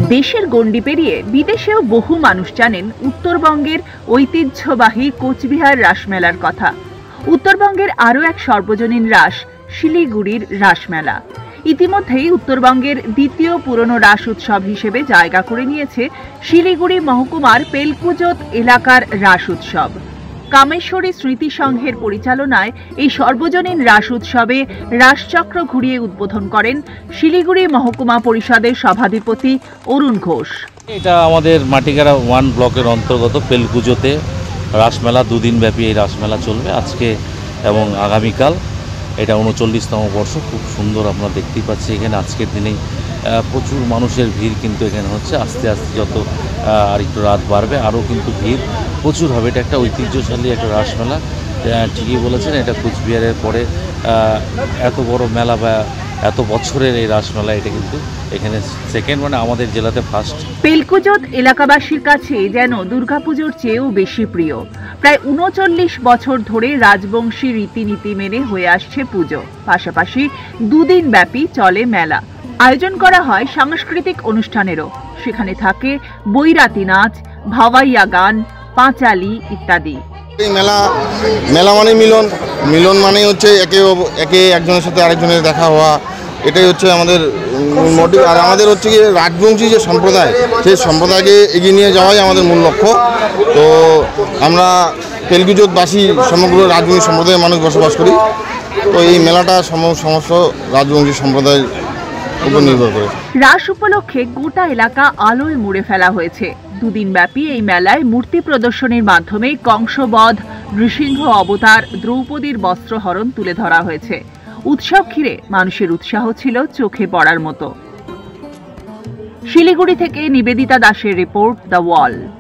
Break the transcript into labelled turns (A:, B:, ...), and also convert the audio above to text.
A: দেশের গণ্ডি পেরিয়ে বিদেশেও বহু মানুষ জানেন উত্তরবঙ্গের ঐতিহ্যবাহী কোচবিহার রাসমেলার কথা। উত্তরবঙ্গের আরও এক সর্বজনীন রাস শিলিগুড়ির রাসমেলা ইতিমধ্যেই উত্তরবঙ্গের দ্বিতীয় পুরনো রাস উৎসব হিসেবে জায়গা করে নিয়েছে শিলিগুড়ি মহকুমার পেলকুজোত এলাকার রাস উৎসব। কামেশ্বরী স্মৃতি সংঘের পরিচালনায় এই সর্বজনীন রাস উৎসবে রাসচক্র ঘুরিয়ে উদ্বোধন করেন শিলিগুড়ি মহকুমা পরিষদের সভাধিপতি অরুণ ঘোষ।
B: এটা আমাদের মাটিগাড়া 1 ব্লকের অন্তর্গত পেলকুজোতে রাসমেলা, দুদিন ব্যাপী এই রাসমেলা চলবে আজকে এবং আগামীকাল। এটা 39তম বর্ষ। খুব সুন্দর আমরা দেখতেই পাচ্ছি এখানে আজকের দিনেই প্রচুর মানুষের ভিড় কিন্তু এখানে হচ্ছে। আস্তে আস্তে যত আর একটু রাত বাড়বে আরও কিন্তু ভিড় প্রচুর হবে। এটা একটা ঐতিহ্যশালী একটা রাসমেলা, ঠিকই বলেছেন। এটা কোচবিহারের পরে এত বড় মেলা বা এত বছরের এই রাসমেলা, এটা কিন্তু এখানে সেকেন্ড, মানে আমাদের জেলাতে ফার্স্ট।
A: পেলকুজোত এলাকাবাসীর কাছে যেন দুর্গাপুজোর চেয়েও বেশি প্রিয়। প্রায় 39 বছর ধরে রাজবংশী রীতিনীতি মেনে হয়ে আসছে পুজো। পাশাপাশি দুদিন ব্যাপী চলে মেলা। আয়োজন করা হয় সাংস্কৃতিক অনুষ্ঠানেরও। সেখানে থাকে বৈরাতি নাচ, ভাওয়াইয়া গান, পাঁচালি ইত্যাদি।
C: এই মেলা মানে মিলন মানে হচ্ছে একে একজনের সাথে আরেকজনের দেখা হওয়া, এটাই হচ্ছে আমাদের মোটিভ। আর আমাদের হচ্ছে কি রাজবংশী যে সম্প্রদায়, সেই সম্প্রদায়কে এগিয়ে নিয়ে যাওয়াই আমাদের মূল লক্ষ্য। তো আমরা পেলকুজোতবাসী সমগ্র রাজবংশী সম্প্রদায়ের মানুষ বসবাস করি। তো এই মেলাটা সমস্ত রাজবংশী সম্প্রদায়ের উপর নির্ভর করে।
A: রাস উপলক্ষে গোটা এলাকা আলোয় মুড়ে ফেলা হয়েছে। দুদিন ব্যাপী এই মেলায় মূর্তি প্রদর্শনীর মাধ্যমে কংসবধ, নৃসিংহ অবতার, দ্রৌপদীর বস্ত্রহরণ তুলে ধরা হয়েছে। উৎসব ঘিরে মানুষের উৎসাহ ছিল চোখে পড়ার মতো। শিলিগুড়ি থেকে নিবেদিতা দাসের রিপোর্ট, দ্য ওয়াল।